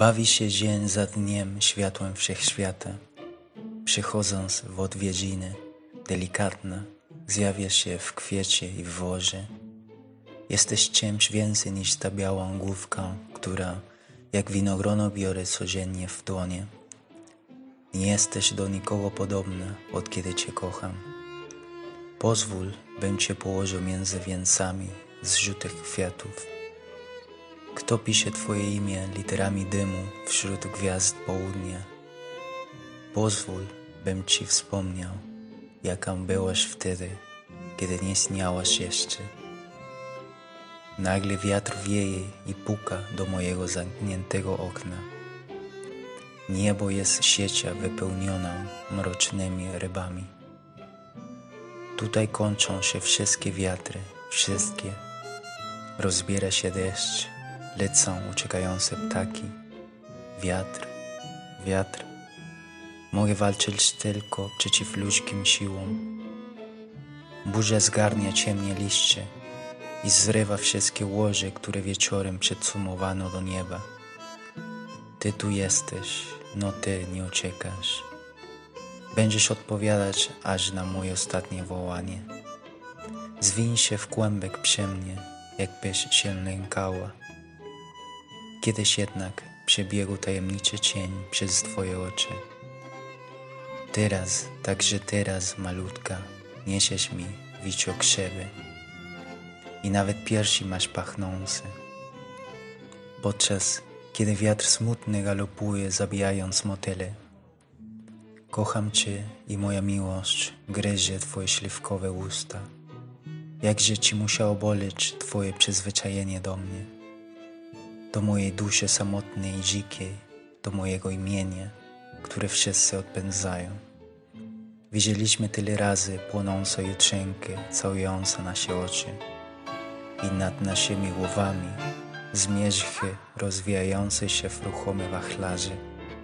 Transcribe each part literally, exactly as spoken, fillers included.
Bawi się dzień za dniem światłem wszechświata. Przychodząc w odwiedziny, delikatna, zjawia się w kwiecie i w worze. Jesteś czymś więcej niż ta biała główka, która jak winogrono biorę codziennie w dłonie. Nie jesteś do nikogo podobna, od kiedy Cię kocham. Pozwól, bym Cię położył między wieńcami z żółtych kwiatów. Kto pisze Twoje imię literami dymu wśród gwiazd południa? Pozwól, bym Ci wspomniał, jaka byłaś wtedy, kiedy nie śniałaś jeszcze. Nagle wiatr wieje i puka do mojego zamkniętego okna. Niebo jest siecia wypełniona mrocznymi rybami. Tutaj kończą się wszystkie wiatry, wszystkie. Rozbiera się deszcz, lecą uciekające ptaki. Wiatr, wiatr. Mogę walczyć tylko przeciw ludzkim siłom. Burza zgarnia ciemnie liście i zrywa wszystkie łoże, które wieczorem przedsumowano do nieba. Ty tu jesteś, no Ty nie uciekasz. Będziesz odpowiadać aż na moje ostatnie wołanie. Zwiń się w kłębek przy mnie, jakbyś się lękała. Kiedyś jednak przebiegł tajemniczy cień przez Twoje oczy. Teraz, także teraz, malutka, niesiesz mi wiciokrzewy i nawet piersi masz pachnące. Podczas kiedy wiatr smutny galopuje, zabijając motyle. Kocham Cię i moja miłość gryzie Twoje śliwkowe usta. Jakże Ci musiało boleć Twoje przyzwyczajenie do mnie, do mojej duszy samotnej i dzikiej, do mojego imienia, które wszyscy odpędzają. Widzieliśmy tyle razy płonące jutrzenki, całujące nasze oczy i nad naszymi głowami zmierzchy rozwijające się w ruchome wachlarze.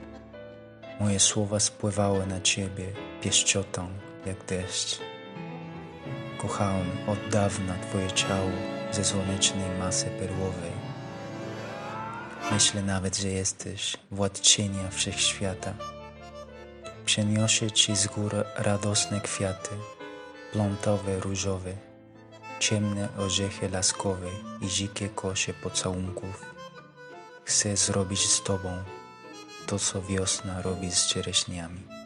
Moje słowa spływały na Ciebie pieszczotą jak deszcz. Kochałem od dawna Twoje ciało ze słonecznej masy perłowej. Myślę nawet, że jesteś władczynia wszechświata. Przeniosę Ci z gór radosne kwiaty, plątowe, różowe, ciemne orzechy laskowe i dzikie kosie pocałunków. Chcę zrobić z Tobą to, co wiosna robi z czereśniami.